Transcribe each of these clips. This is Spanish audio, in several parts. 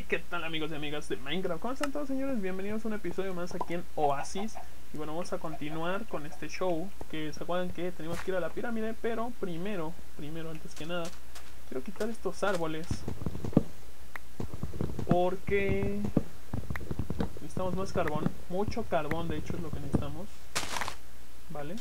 ¿Qué tal, amigos y amigas de Minecraft? ¿Cómo están todos, señores? Bienvenidos a un episodio más aquí en Oasis. Y bueno, vamos a continuar con este show. Que se acuerdan que tenemos que ir a la pirámide. Pero primero, antes que nada, quiero quitar estos árboles, porque necesitamos más carbón. Mucho carbón, de hecho, es lo que necesitamos. Vale.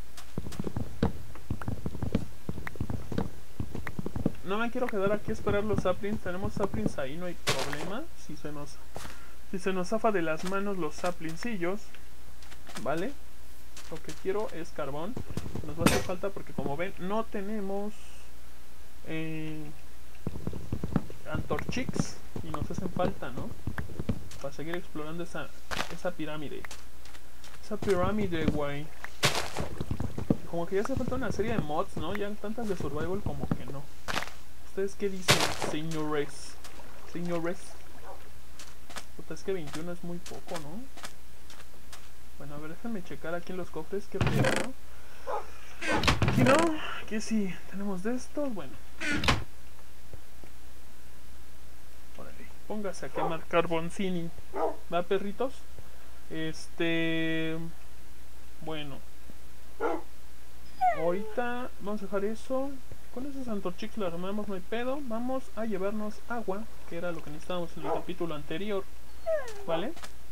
No me quiero quedar aquí a esperar los saplings. Tenemos saplings ahí, no hay problema. Si se nos zafa de las manos los saplingsillos, ¿vale? Lo que quiero es carbón. Nos va a hacer falta porque, como ven, no tenemos antorchics y nos hacen falta, ¿no? Para seguir explorando esa pirámide. Esa pirámide, güey. Como que ya hace falta una serie de mods, ¿no? Ya tantas de survival como que no. ¿Ustedes qué dicen, señores? Puta, es que 21 es muy poco, ¿no? Bueno, a ver, déjenme checar aquí en los cofres qué pedo, ¿no? Aquí no, aquí sí, tenemos de estos, bueno. Órale, póngase a quemar carboncini. ¿Va, perritos? Bueno. Ahorita vamos a dejar eso. Con esos antorchics lo armamos, no hay pedo. Vamos a llevarnos agua, que era lo que necesitábamos en el capítulo anterior. ¿Vale?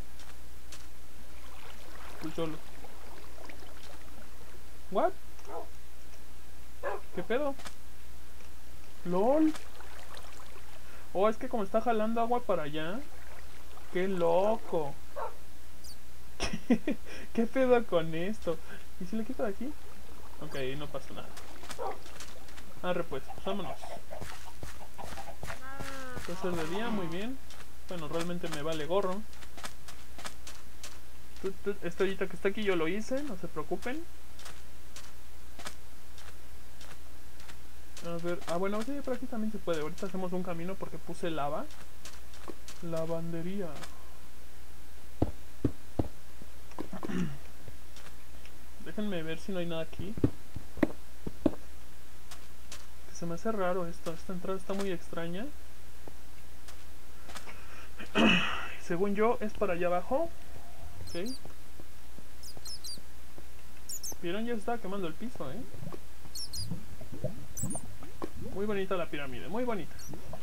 Pues yo lo... ¿What? ¿Qué pedo? ¡Lol! Oh, es que como está jalando agua para allá. ¡Qué loco! ¿Qué pedo con esto? ¿Y si le quito de aquí? Ok, no pasa nada. Arre pues, vámonos. Va a ser de día, muy bien. Bueno, realmente me vale gorro. Este hoyito que está aquí yo lo hice, no se preocupen. A ver, bueno, sí, por aquí también se puede. Ahorita hacemos un camino porque puse lava. Lavandería. Déjenme ver si no hay nada aquí. Que se me hace raro esto. Esta entrada está muy extraña. Según yo es para allá abajo. Ok. ¿Vieron? Ya está quemando el piso, Muy bonita la pirámide, muy bonita.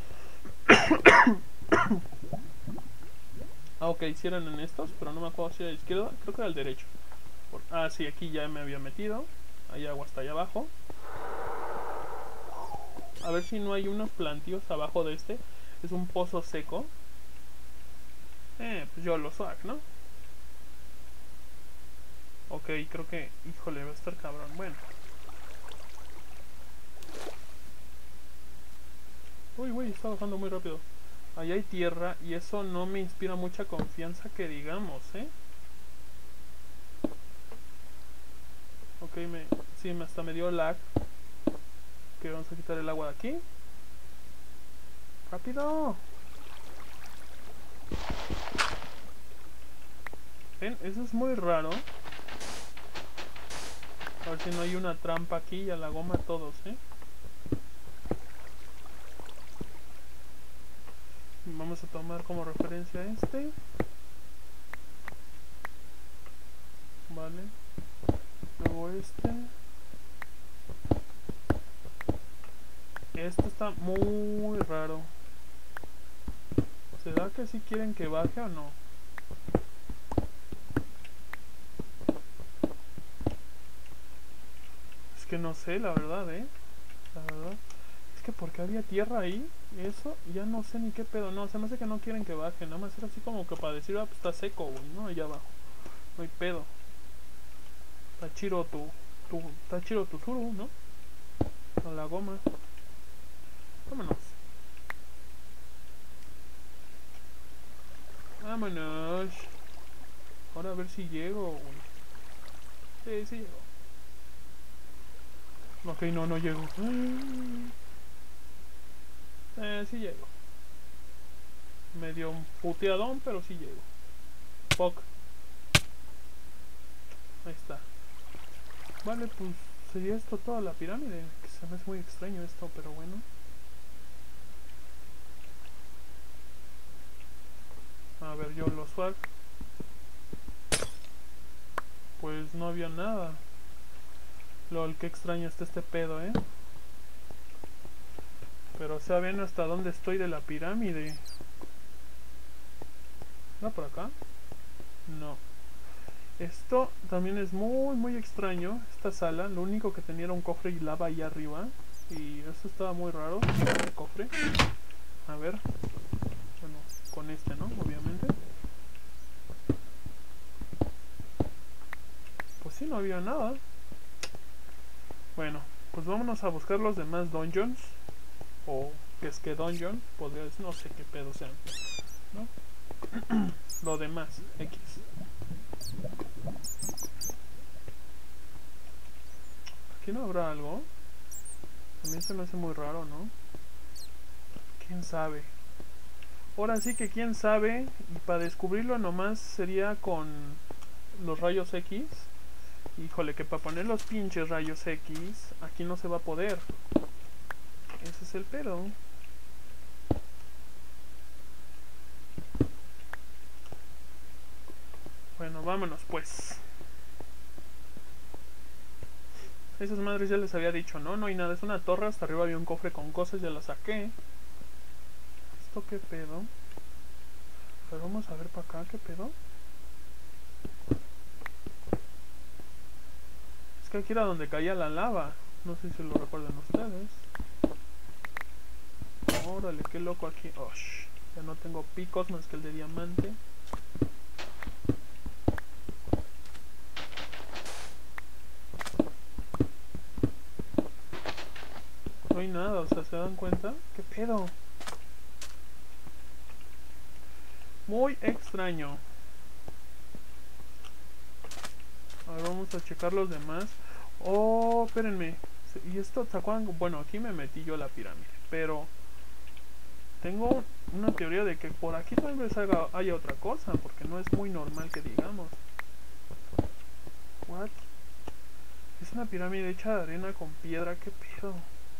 Ah, ok, si eran en estos, pero no me acuerdo si era a la izquierda, creo que era al derecho. Sí, aquí ya me había metido. Hay agua hasta allá abajo. A ver si no hay unos plantíos abajo de este. Es un pozo seco. Pues yo lo swag, ¿no? Ok, creo que... Híjole, va a estar cabrón. Bueno. Uy, güey, está bajando muy rápido. Ahí hay tierra y eso no me inspira mucha confianza que digamos, Ok, sí, hasta me dio lag. Ok, vamos a quitar el agua de aquí. ¡Rápido! ¿Ven? Eso es muy raro. A ver si no hay una trampa aquí y a la goma todos, Vamos a tomar como referencia este. Vale. Luego este. Este está muy raro. ¿Será que sí quieren que baje o no? Es que no sé, la verdad, La verdad. Es que porque había tierra ahí, eso, ya no sé ni qué pedo. No, se me hace que no quieren que baje. Nada más era así como que para decir, pues está seco, güey, ¿no? Allá abajo. No hay pedo. Está chido está chido tu suru, ¿no? A la goma. Vámonos. Vámonos. Ahora a ver si llego, güey. Sí llego. Ok, no llego. Sí llego. Medio puteadón, pero sí llego. Fuck. Ahí está. Vale, pues sería esto toda la pirámide. Que se me hace muy extraño esto, pero bueno. A ver, yo lo swag. Pues no había nada. Lol, qué extraño está este pedo, Pero ¿saben hasta dónde estoy de la pirámide? ¿No por acá? No. Esto también es muy extraño. Esta sala, lo único que tenía era un cofre y lava ahí arriba. Y esto estaba muy raro, el cofre. A ver. Bueno, con este, ¿no? Obviamente. Pues sí, no había nada. Bueno, pues vámonos a buscar los demás dungeons. O que es que dungeon, podría decir, no sé qué pedo sean, ¿no? Lo demás, X. Aquí no habrá algo. También se me hace muy raro, ¿no? ¿Quién sabe? Ahora sí que quién sabe. Y para descubrirlo nomás sería con los rayos X. Híjole, que para poner los pinches rayos X aquí no se va a poder. Ese es el pedo. Bueno, vámonos pues. Esas madres ya les había dicho, ¿no? No hay nada, es una torre, hasta arriba había un cofre con cosas, ya la saqué. ¿Esto qué pedo? Pero vamos a ver para acá, ¿qué pedo? Es que aquí era donde caía la lava. No sé si lo recuerdan ustedes. Órale, qué loco aquí. Osh, ya no tengo picos más que el de diamante. No hay nada, o sea, ¿se dan cuenta? ¿Qué pedo? Muy extraño. Ahora vamos a checar los demás. Oh, espérenme. ¿Y esto, se acuerdan? Bueno, aquí me metí yo a la pirámide, pero tengo una teoría de que por aquí tal vez haya otra cosa, porque no es muy normal que digamos. What? Es una pirámide hecha de arena con piedra, ¿qué pedo?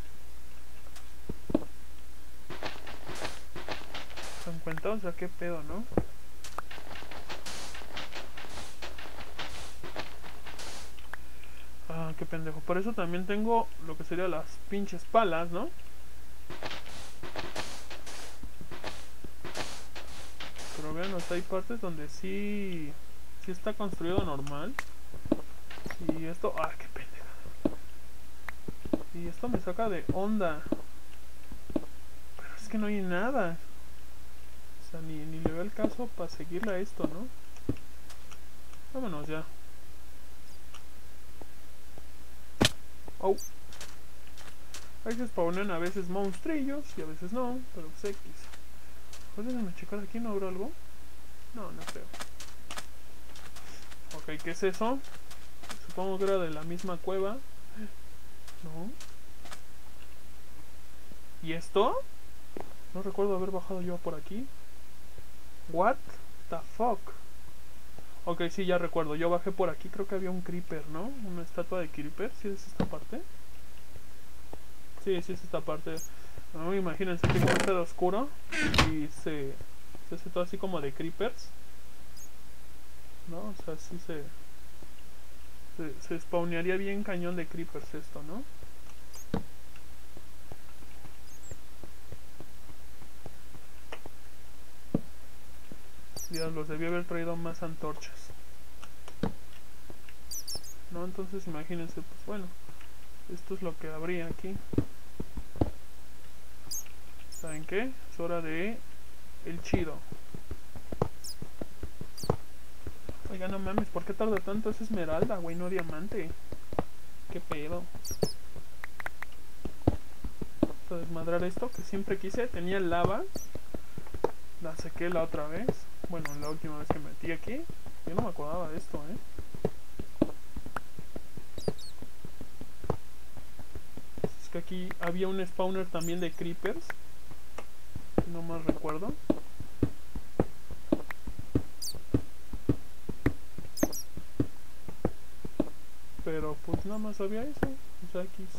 ¿Se dan cuenta? O sea, ¿qué pedo, no? Ah, qué pendejo. Por eso también tengo lo que serían las pinches palas, ¿no? Pero vean, hasta hay partes donde sí está construido normal. Y esto... ¡Ah, qué pendeja! Y esto me saca de onda. Pero es que no hay nada. O sea, ni le veo el caso para seguirle a esto, ¿no? Vámonos ya. Oh. Ahí se spawnan a veces monstrillos y a veces no, pero pues X. Déjame checar aquí, ¿no habrá algo? No, no creo. Ok, ¿qué es eso? Supongo que era de la misma cueva. No. ¿Y esto? No recuerdo haber bajado yo por aquí. What the fuck? Ok, sí, ya recuerdo. Yo bajé por aquí, creo que había un creeper, ¿no? Una estatua de creeper. ¿Sí es esta parte? Sí, sí es esta parte. No, imagínense que como está oscuro y se hace todo así como de creepers, ¿no? O sea, sí se spawnearía bien cañón de creepers esto, ¿no? Dios, los debí haber traído más antorchas. No, entonces imagínense, pues bueno, esto es lo que habría aquí. ¿Saben qué? Es hora de el chido. Oiga, no mames, ¿por qué tarda tanto? Es esmeralda, güey, no diamante. ¿Qué pedo? Para desmadrar esto que siempre quise, tenía lava. La saqué la otra vez. Bueno, la última vez que metí aquí. Yo no me acordaba de esto, Es que aquí había un spawner también de creepers. No más recuerdo. Pero pues nada más había eso. O sea, X.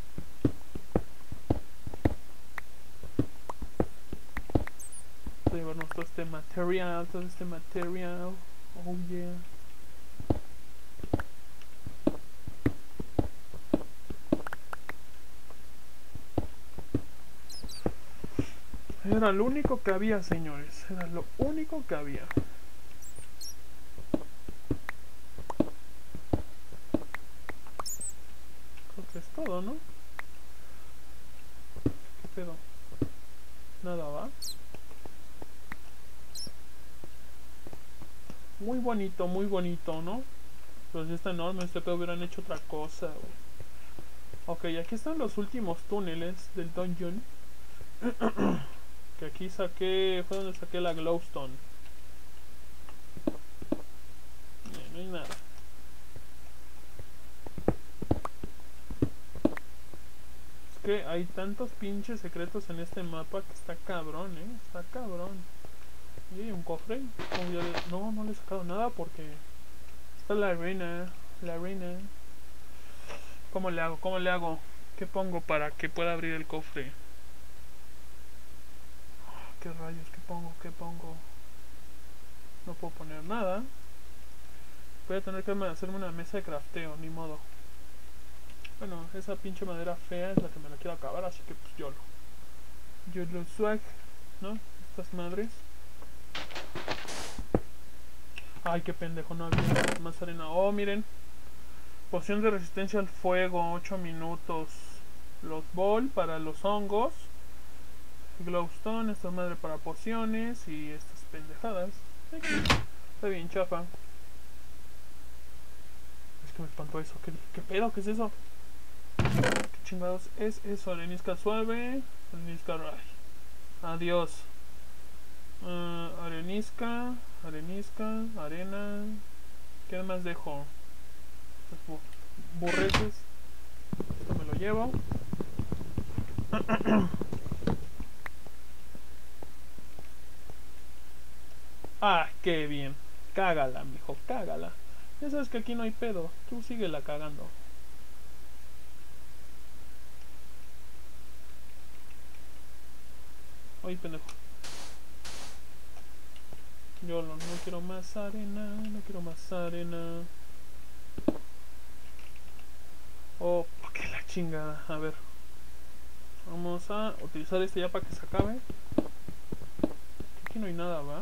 Voy a llevar llevarnos todo este material, Oh yeah. Era lo único que había, señores. Era lo único que había. Creo que es todo, ¿no? ¿Qué pedo? Nada, ¿va? Muy bonito, ¿no? Pero si está enorme, este pedo hubieran hecho otra cosa, güey. Ok, aquí están los últimos túneles del dungeon. Que aquí saqué... Fue donde saqué la glowstone. No hay nada. Es que hay tantos pinches secretos en este mapa que está cabrón, está cabrón. Y hay un cofre. No, no le he sacado nada porque está la arena. La arena. ¿Cómo le hago? ¿Cómo le hago? ¿Qué pongo para que pueda abrir el cofre? ¿Qué rayos? ¿Qué pongo? ¿Qué pongo? No puedo poner nada. Voy a tener que hacerme una mesa de crafteo, ni modo. Bueno, esa pinche madera fea es la que me la quiero acabar, así que pues yo lo swag, ¿no? Estas madres. Ay, qué pendejo, no había más arena. Oh, miren. Poción de resistencia al fuego, 8 minutos. Los ball para los hongos. Glowstone, esta madre para pociones. Y estas pendejadas. Está bien chafa. Es que me espantó eso. ¿Qué pedo? ¿Qué es eso? ¿Qué chingados es eso? Arenisca suave. Arenisca ray. Adiós. Arenisca. Arena. ¿Qué más dejo? Burretes. Esto me lo llevo. Ah, qué bien. Cágala, mijo, cágala. Ya sabes que aquí no hay pedo. Tú síguela cagando. Ay, pendejo. Yo no quiero más arena. No quiero más arena. Oh, qué la chingada. A ver. Vamos a utilizar este ya para que se acabe. Aquí no hay nada, ¿va?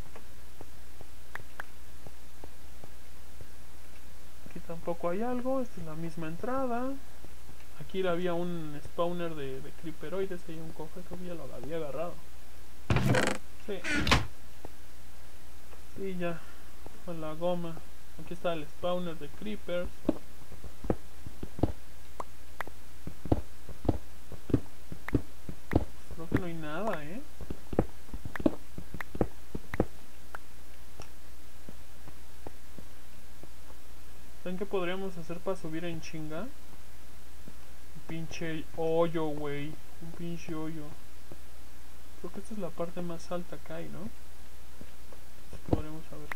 Aquí tampoco hay algo. Esta es la misma entrada. Aquí había un spawner de creeperoides. Y un cofre que ya lo había agarrado. Sí. Sí, ya. Con la goma. Aquí está el spawner de creepers. Creo que no hay nada, ¿Saben qué podríamos hacer para subir en chinga? Un pinche hoyo, güey. Un pinche hoyo. Creo que esta es la parte más alta que hay, ¿no? Podremos saber.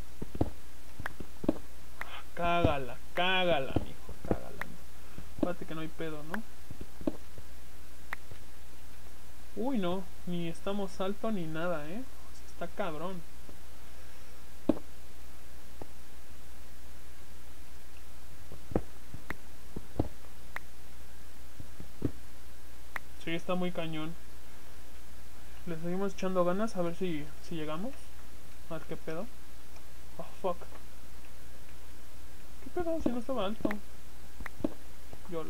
Cágala, mijo, cágala. Acuérdate que no hay pedo, ¿no? Uy, no, ni estamos alto ni nada, O sea, está cabrón. Sí, está muy cañón. Le seguimos echando ganas a ver si llegamos. A ver qué pedo. Oh, fuck. ¿Qué pedo? Si no estaba alto. YOLO.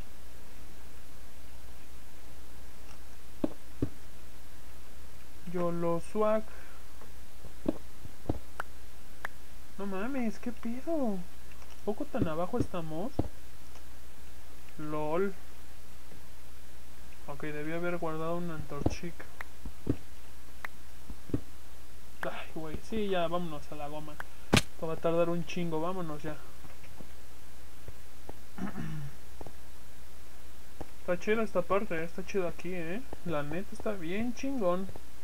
YOLO swag. No mames, ¿qué pedo? ¿Poco tan abajo estamos? LOL. Ok, debí haber guardado una antorchica. Ay, güey. Sí, ya, vámonos a la goma. Esto va a tardar un chingo, vámonos ya. Está chida esta parte, está chido aquí, La neta está bien chingón.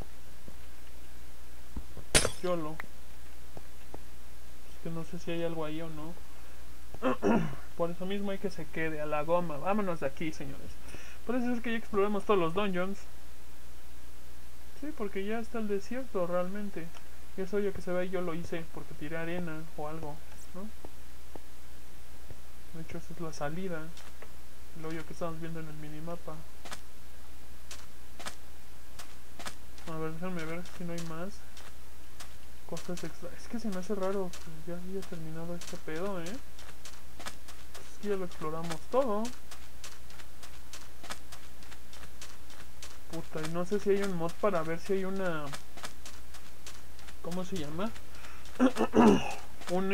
YOLO. Es que no sé si hay algo ahí o no. Por eso mismo hay que se quede a la goma. Vámonos de aquí, señores. Por eso es que ya exploramos todos los dungeons. Sí, Sí, porque ya está el desierto realmente. Y eso ya que se ve yo lo hice porque tiré arena o algo, ¿no? De hecho esa es la salida. El hoyo que estamos viendo en el minimapa. A ver, déjame ver si no hay más cosas extra. Es que se me hace raro que ya haya terminado este pedo, Es que ya lo exploramos todo. Puta, y no sé si hay un mod para ver si hay una... ¿Cómo se llama? un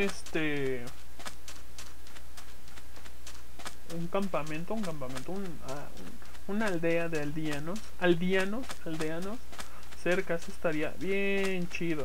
un campamento, una aldea de aldeanos cerca. Eso estaría bien chido.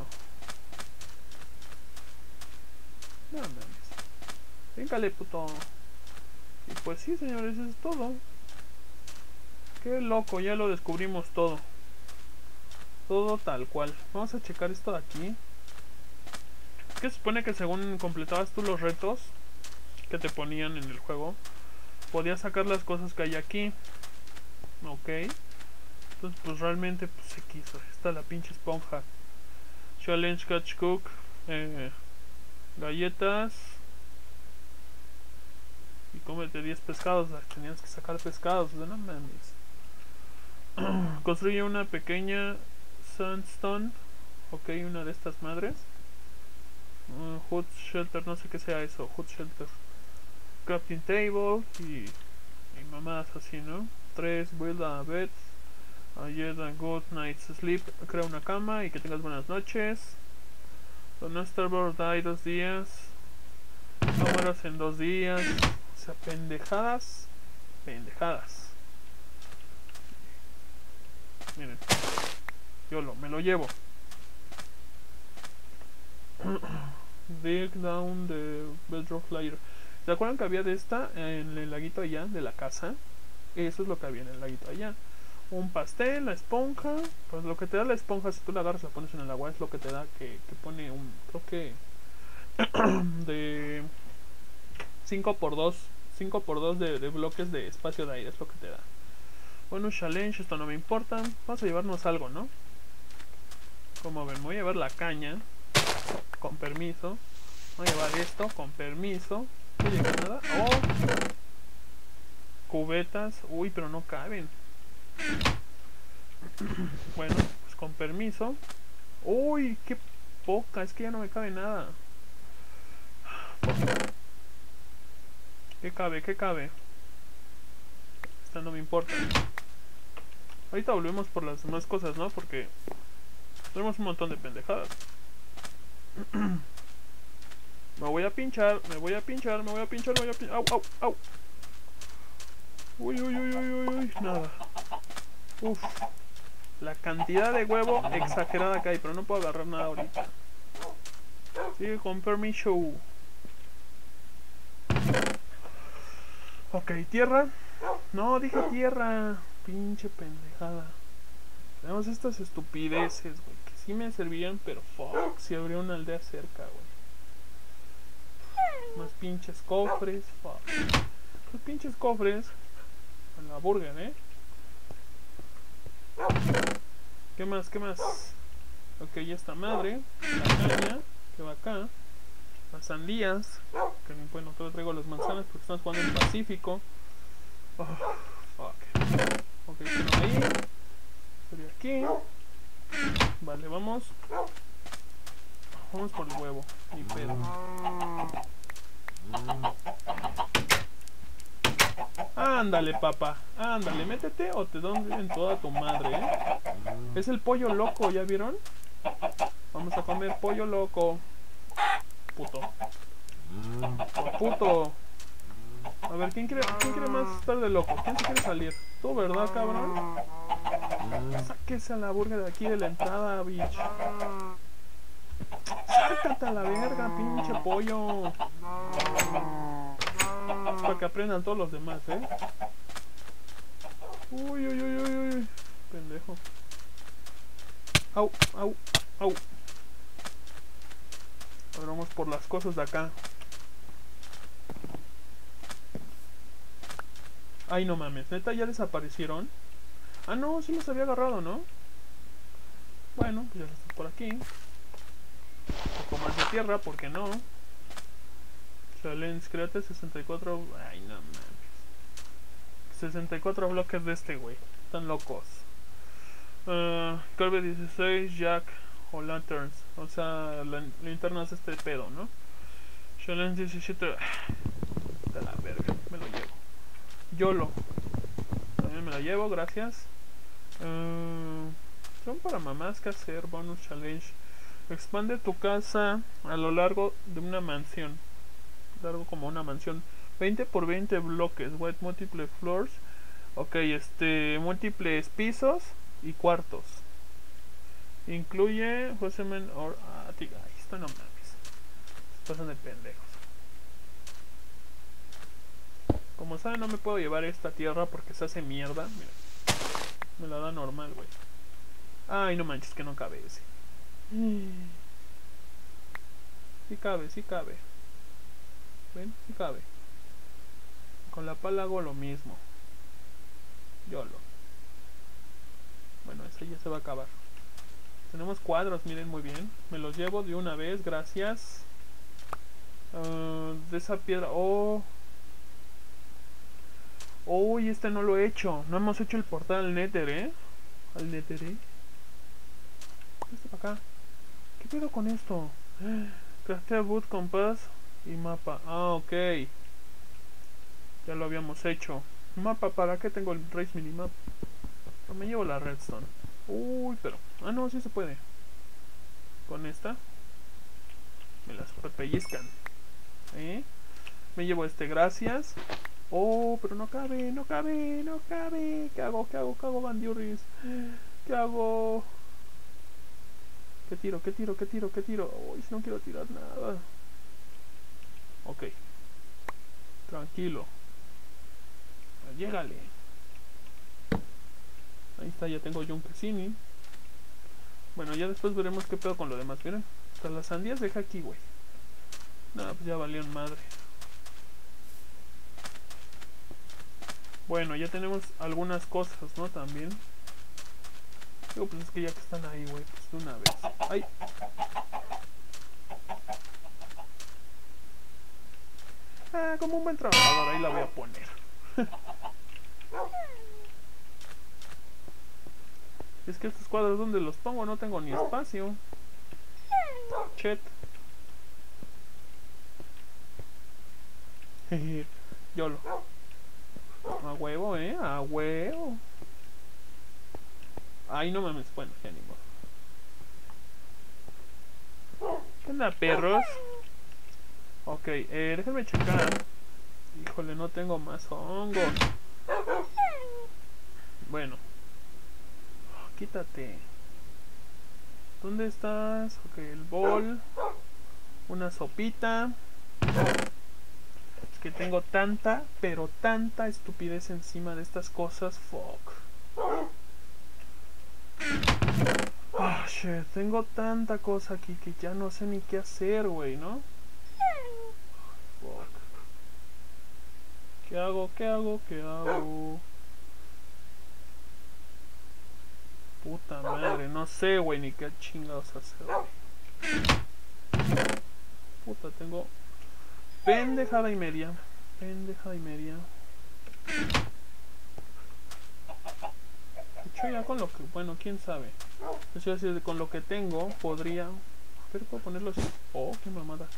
No mames, véngale, puto. Y pues sí, señores, eso es todo. Qué loco, ya lo descubrimos todo. Todo tal cual. Vamos a checar esto de aquí. Es que se supone que según completabas tú los retos que te ponían en el juego, podías sacar las cosas que hay aquí. Ok. Entonces pues realmente pues se quiso. Está la pinche esponja. Challenge Catch Cook. Galletas. Y cómete 10 pescados. Tenías que sacar pescados. No mames. Construye una pequeña sandstone. Ok, una de estas madres. Hut shelter, no sé qué sea eso. Hut shelter. Crafting table y mamadas así, ¿no? 3. Build a bed. Get a good night's sleep. Crea una cama y que tengas buenas noches. No starboard die 2 días. No mueras en 2 días. O sea, pendejadas. Pendejadas. Miren. Me lo llevo. Dig down the bedrock layer. ¿Se acuerdan que había de esta en el laguito allá de la casa? Eso es lo que había en el laguito allá. Un pastel, la esponja. Pues lo que te da la esponja, si tú la agarras y la pones en el agua, es lo que te da que pone un... Creo que... de 5x2 5x2 de bloques de espacio de aire es lo que te da. Bueno, challenge, esto no me importa. Vamos a llevarnos algo, ¿no? Como ven, voy a llevar la caña. Con permiso. Voy a llevar esto, con permiso. No llega nada. Oh. Cubetas. Uy, pero no caben. Bueno, pues con permiso. Uy, qué poca. Es que ya no me cabe nada. ¿Qué cabe? ¿Qué cabe? Esta no me importa. Ahorita volvemos por las demás cosas, ¿no? Porque tenemos un montón de pendejadas. Me voy a pinchar. Au, au, au. Uy, uy, uy, uy, uy, uy. Nada. Uf. La cantidad de huevo exagerada que hay, pero no puedo agarrar nada ahorita. Sí, con permiso. Ok, tierra. No, dije tierra. Pinche pendejada. Tenemos estas estupideces, güey, que sí me servirían, pero fuck, si habría una aldea cerca, güey. Más pinches cofres, fuck. Los pinches cofres. En la burger, ¿Qué más? ¿Qué más? Ok, ya está madre. La caña, que va acá. Las sandías. Que bueno, todo traigo las manzanas porque estamos jugando en Pacífico. Oh, fuck. Ok, pero ahí. Sería aquí. Vale, vamos. Vamos por el huevo. Ni pedo. Ándale, papá. Ándale, métete o te doy en toda tu madre, Es el pollo loco, ¿ya vieron? Vamos a comer pollo loco. Puto. Puto. A ver, ¿quién quiere más estar de loco? ¿Quién se quiere salir? Tú, ¿verdad, cabrón? Sáquese a la burger de aquí de la entrada, bitch. Sácate a la verga, pinche pollo. Para que aprendan todos los demás, Uy, uy, uy, uy, uy. Pendejo. Au, au, au. Ahora vamos por las cosas de acá. Ay, no mames, neta, ya desaparecieron. Ah, no, sí los había agarrado, ¿no? Bueno, pues ya está por aquí. Un poco más de tierra, ¿por qué no? Challenge, créate 64... Ay, no mames. 64 bloques de este güey. Están locos. Kirby 16, Jack o Lanterns. O sea, linternas este pedo, ¿no? Challenge 17. De la verga, me lo llevo. YOLO. También me lo llevo, gracias. Son para mamás que hacer. Bonus challenge. Expande tu casa a lo largo de una mansión. Largo como una mansión. 20 por 20 bloques. White multiple floors. Ok, múltiples pisos y cuartos. Incluye Joseman or... Ah, tiga, esto no mames. Se pasan de pendejos. Como saben, no me puedo llevar esta tierra porque se hace mierda. Mira, me la da normal, güey. Ay, no manches, que no cabe ese. Sí cabe, sí cabe. ¿Ven? Sí cabe. Con la pala hago lo mismo. YOLO. Bueno, ese ya se va a acabar. Tenemos cuadros, miren muy bien. Me los llevo de una vez, gracias. De esa piedra. Oh. Oh, y este no lo he hecho. No hemos hecho el portal al Nether, ¿eh? Al Nether, ¿eh? Este para acá. ¿Qué pedo con esto? Craftea boot, compás y mapa. Ah, ok. Ya lo habíamos hecho. Mapa, ¿para qué tengo el race minimap? Me llevo la redstone. Uy, pero... Ah, no, sí se puede. Con esta me las pellizcan. Me llevo gracias. Oh, pero no cabe, no cabe, no cabe. ¿Qué hago? ¿Qué hago? ¿Qué hago, Bandiurris? ¿Qué hago? ¿Qué tiro? ¿Qué tiro? ¿Qué tiro? ¿Qué tiro? Uy, si no quiero tirar nada. Ok. Tranquilo. Llégale. Ahí está, ya tengo Junkesini. Bueno, ya después veremos qué pedo con lo demás. Miren, hasta las sandías deja aquí, güey. No, pues ya valieron madre. Bueno, ya tenemos algunas cosas, ¿no? También. Digo, pues es que ya que están ahí, güey, pues de una vez. ¡Ay! Ah, como un buen trabajador, ahí la voy a poner. Es que estos cuadros, ¿dónde los pongo? No tengo ni espacio. Chet. YOLO. A huevo, a huevo. Ay, no mames. Bueno, ya ni modo. ¿Qué onda, perros? Ok, déjenme checar. Híjole, no tengo más hongos. Bueno. Quítate. ¿Dónde estás? Ok, el bol. Una sopita. Es que tengo tanta, pero tanta estupidez encima de estas cosas. Fuck. Oh, shit. Tengo tanta cosa aquí que ya no sé ni qué hacer, güey, ¿no? Fuck. ¿Qué hago? ¿Qué hago? ¿Qué hago? Puta madre, no sé, güey, ni qué chingados hacer, güey. Puta, tengo pendejada y media. Pendejada y media. De hecho, ya con lo que... Bueno, quién sabe. Es decir, con lo que tengo, podría... Pero puedo ponerlo así. Oh, qué mamada.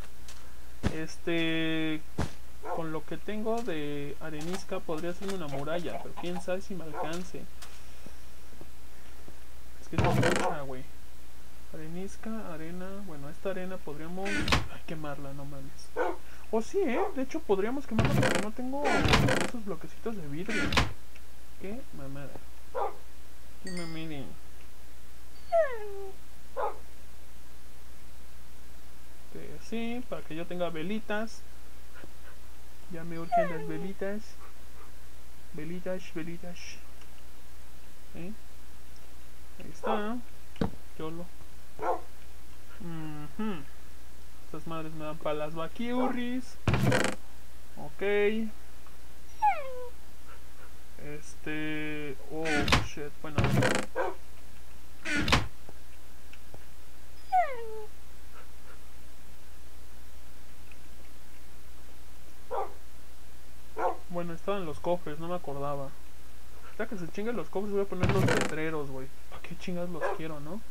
Con lo que tengo de arenisca, podría hacerme una muralla. Pero quién sabe si me alcance. Es que es mucha, güey. Arenisca, arena. Bueno, esta arena podríamos... Ay, quemarla, no mames. Oh, sí, de hecho podríamos quemarla porque no tengo esos bloquecitos de vidrio. Qué mamada. Qué mamada. Ok, así, para que yo tenga velitas. Ya me urgen las velitas. Velitas, velitas. Ahí está. YOLO. Estas madres me dan para las vaquiurris. Ok. Oh shit. Bueno. estaban los cofres, no me acordaba. Ya que se chinguen los cofres voy a poner los letreros, güey. ¿Para qué chingados los quiero, no?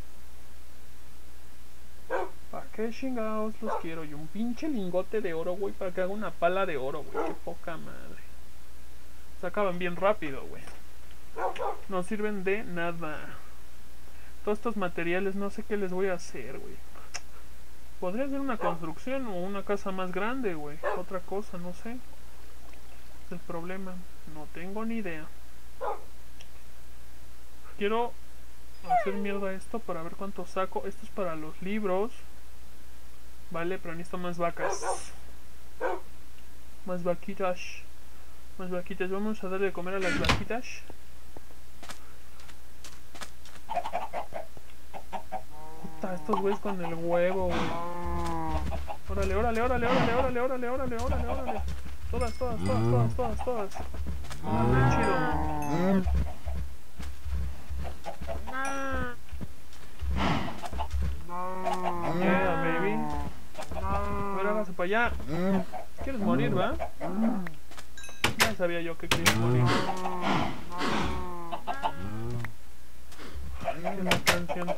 ¿Para qué chingados los quiero? Y un pinche lingote de oro, güey, para que haga una pala de oro, güey. Qué poca madre. Se acaban bien rápido, güey. No sirven de nada. Todos estos materiales no sé qué les voy a hacer, güey. Podría ser una construcción o una casa más grande, güey. Otra cosa, no sé. Es el problema. No tengo ni idea. Quiero hacer mierda esto para ver cuánto saco. Esto es para los libros. Vale, pero necesito más vacas. Más vaquitas. Más vaquitas. Vamos a darle de comer a las vaquitas. Puta, estos güeyes con el huevo, güey. Órale, órale, órale, órale, órale, órale, órale, órale, órale. Todas, todas, todas, todas, todas, todas. Muy chido. Yeah, baby. A ver, hágase para allá. ¿Quieres morir, va? Ya sabía yo que querías morir. ¿Qué es la canción?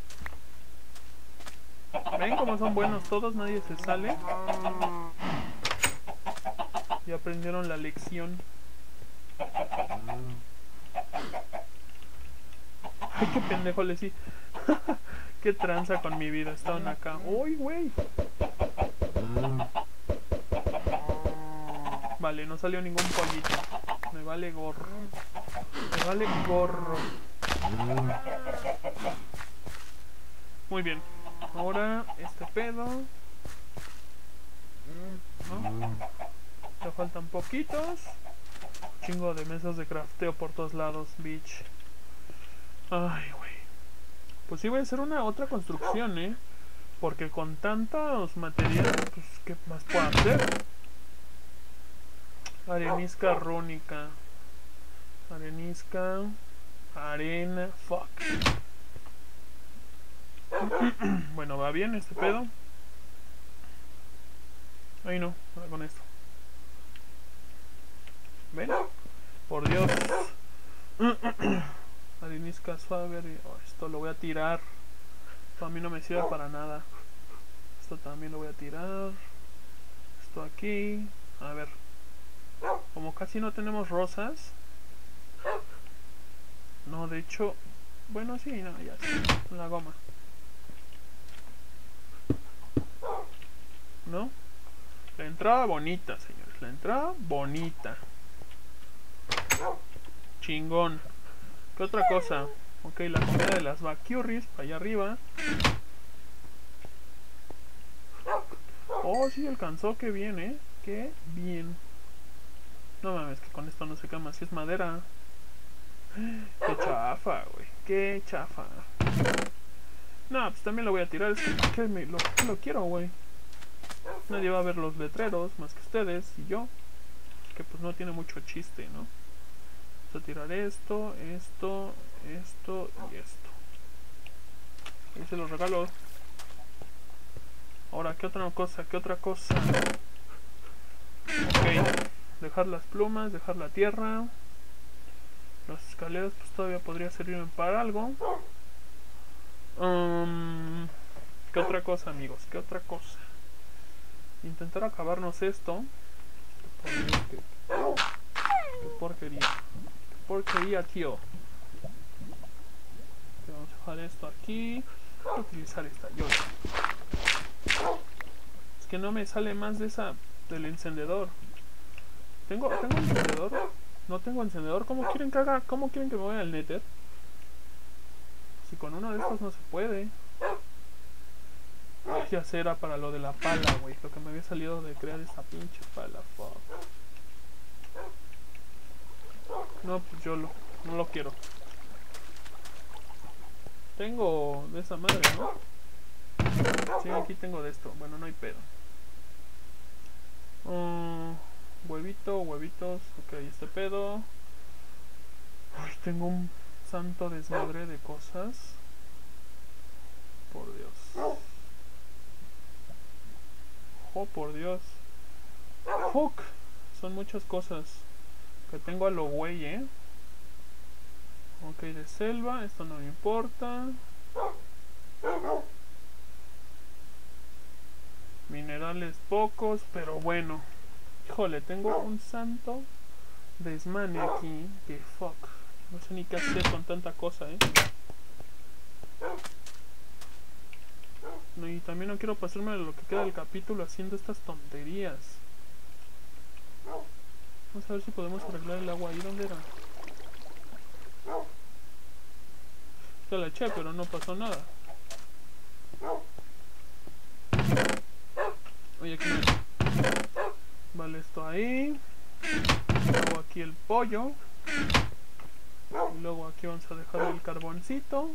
¿Ven cómo son buenos todos? Nadie se sale. Y aprendieron la lección. Ay, qué pendejo le sí. Qué tranza con mi vida. Estaban acá. ¡Uy, güey! Vale, no salió ningún pollito. Me vale gorro. Me vale gorro. Muy bien. Ahora este pedo. ¿No? Ya faltan poquitos. Chingo de mesas de crafteo por todos lados, bitch. Ay, güey. Pues sí voy a hacer una otra construcción, porque con tantos materiales, pues ¿qué más puedo hacer? Arenisca rúnica. Arenisca. Arena. Fuck. Bueno, va bien este pedo. Ay no, ahora con esto. ¿Ven? Por Dios. Arenisca suave. Oh, esto lo voy a tirar. Esto a mí no me sirve para nada. Esto también lo voy a tirar. Esto aquí. A ver. Como casi no tenemos rosas. No, de hecho. Bueno, sí, no, ya sí. La goma. ¿No? La entrada bonita, señores. La entrada bonita. Chingón. ¿Qué otra cosa? Ok, la comida de las vaquiurris para allá arriba. Oh, sí alcanzó, qué bien, qué bien. No mames, que con esto no se quema, si es madera. Qué chafa, güey, qué chafa. No, pues también lo voy a tirar, es que ¿para qué lo quiero, güey? Nadie va a ver los letreros más que ustedes y yo. Que pues no tiene mucho chiste, ¿no? Vamos a tirar esto, esto, esto y esto. Ahí se los regalo. Ahora, ¿qué otra cosa? ¿Qué otra cosa? Ok, dejar las plumas, dejar la tierra. Las escaleras pues todavía podría servirme para algo. ¿Qué otra cosa, amigos? ¿Qué otra cosa? Intentar acabarnos esto. Qué porquería. Qué porquería, tío. Vamos a dejar esto aquí. Voy a utilizar esta yola. Es que no me sale más de esa del encendedor. ¿Tengo encendedor? No tengo encendedor. ¿Cómo quieren que haga? ¿Cómo quieren que me vaya al Nether? Si con uno de estos no se puede. Ay, ya será para lo de la pala, güey. Lo que me había salido de crear esta pinche pala. Fuck. No, pues yo no lo quiero. Tengo de esa madre, ¿no? Sí, aquí tengo de esto. Bueno, no hay pedo. Huevito, huevitos. Ok, este pedo. Ay, tengo un santo desmadre de cosas. Por Dios. Oh, por Dios. Fuck. Son muchas cosas. Que tengo a lo güey, Ok, de selva, esto no me importa. Minerales pocos, pero bueno. Híjole, tengo un santo desmane aquí. Que fuck. No sé ni qué hacer con tanta cosa, No, y también no quiero pasarme lo que queda del capítulo haciendo estas tonterías. Vamos a ver si podemos arreglar el agua ahí. ¿Dónde era? Ya la eché, pero no pasó nada. Oye, aquí no. Vale, esto ahí. Luego aquí el pollo. Y luego aquí vamos a dejar el carboncito.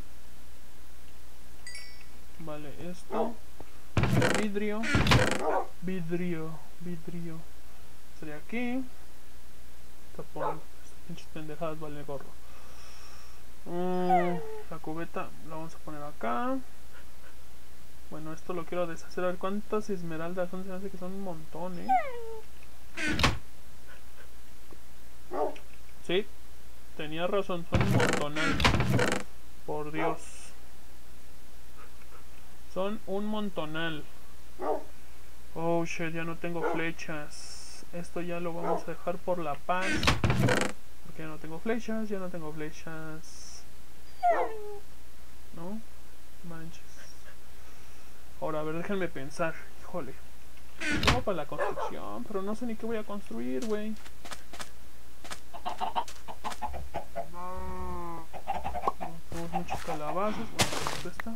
Vale, esto. Vidrio. Vidrio. Sería aquí. Tapón. Estas pinches pendejadas vale gorro. La cubeta la vamos a poner acá. Bueno, esto lo quiero deshacer. A ver cuántas esmeraldas son. Se me hace que son un montón, Sí, tenía razón, son un montonal. Por Dios. Son un montonal. Oh shit, ya no tengo flechas. Esto ya lo vamos a dejar por la paz. Porque ya no tengo flechas, No, manches. Ahora, a ver, déjenme pensar. Híjole. Tengo para la construcción, pero no sé ni qué voy a construir, güey. Tenemos muchas calabazas. Bueno, ¿dónde está?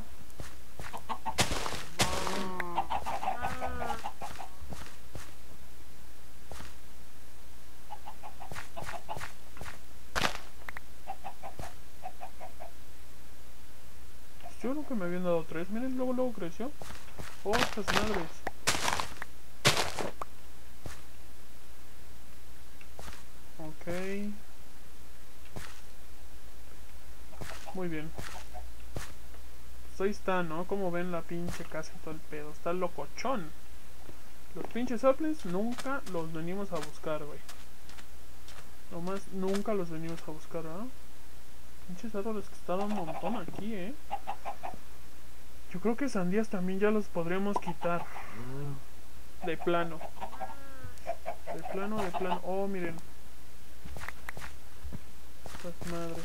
Yo creo que me habían dado 3. Miren, luego creció. Oh, estas madres. Ok. Muy bien. Pues ahí está, ¿no? Como ven la pinche casa y todo el pedo. Está locochón. Los pinches saplings nunca los venimos a buscar, güey. Nomás nunca los venimos a buscar, ¿ah? Pinches árboles que están un montón aquí, Yo creo que sandías también ya los podríamos quitar. De plano. De plano. Oh, miren. Estas madres.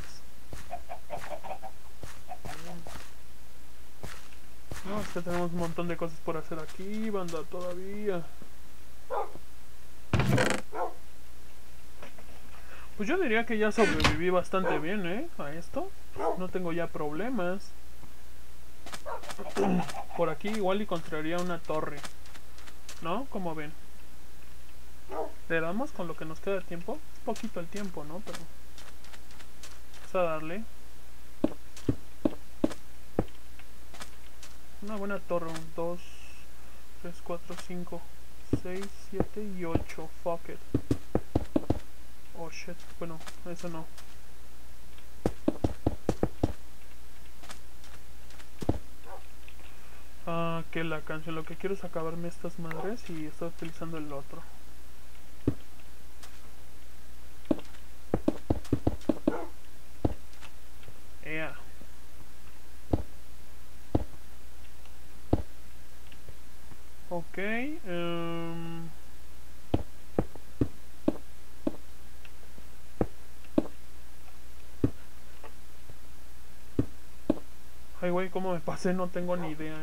No, es que tenemos un montón de cosas por hacer aquí, banda, todavía. Pues yo diría que ya sobreviví bastante bien, a esto. No tengo ya problemas. Por aquí igual y construiría una torre. ¿No? Como ven. Le damos con lo que nos queda de tiempo. Es poquito el tiempo, ¿no? Pero vamos a darle. Una buena torre. 1, 2, 3, 4, 5, 6, 7 y 8. Fuck it. Oh shit. Bueno, eso no. Que la canción. Lo que quiero es acabarme estas madres y estoy utilizando el otro. Ok. Ay, güey, ¿cómo me pasé? No tengo ni idea,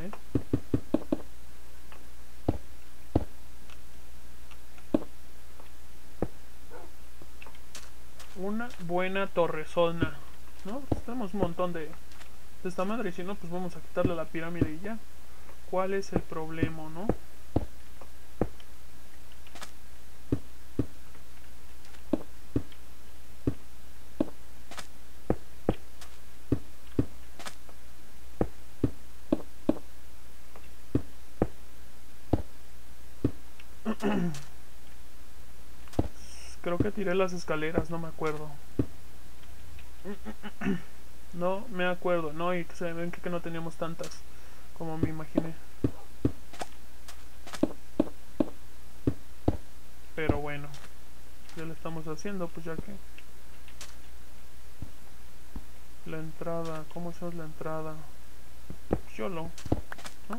Una buena torrezona, ¿no? Pues tenemos un montón de esta madre. Y si no, pues vamos a quitarle la pirámide y ya. ¿Cuál es el problema, no? Creo que tiré las escaleras, no me acuerdo. No me acuerdo, no, y se ven que no teníamos tantas como me imaginé. Pero bueno. Ya lo estamos haciendo, pues ya que... La entrada, ¿cómo hacemos la entrada? YOLO, ¿no?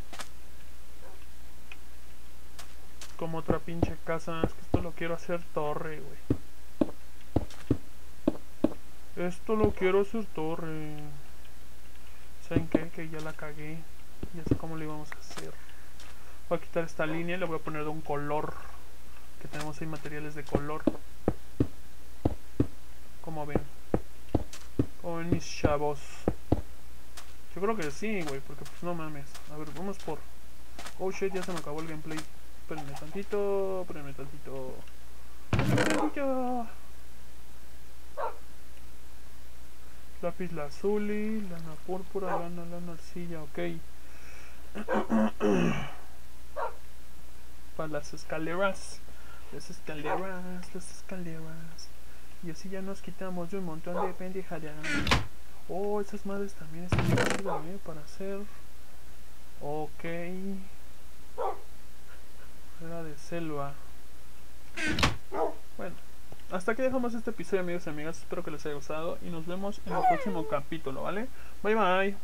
Como otra pinche casa, es que esto lo quiero hacer torre, güey. Esto lo quiero hacer torre. ¿Saben qué? Que ya la cagué. Ya sé cómo lo íbamos a hacer. Voy a quitar esta línea y le voy a poner de un color. Que tenemos ahí materiales de color. Como ven. Como ven mis chavos. Yo creo que sí, güey, porque pues no mames. A ver, vamos por... Oh shit, ya se me acabó el gameplay. Espérenme tantito, espérenme tantito. Espérenme tantito. Lápiz lazuli, lana púrpura, lana arcilla, ok. Para las escaleras. Las escaleras, las escaleras. Y así ya nos quitamos de un montón de pendejadas. Oh, esas madres también están chidas, para hacer. Ok. Era de selva. Bueno, hasta aquí dejamos este episodio, amigos y amigas. Espero que les haya gustado y nos vemos en el próximo capítulo, ¿vale? Bye bye.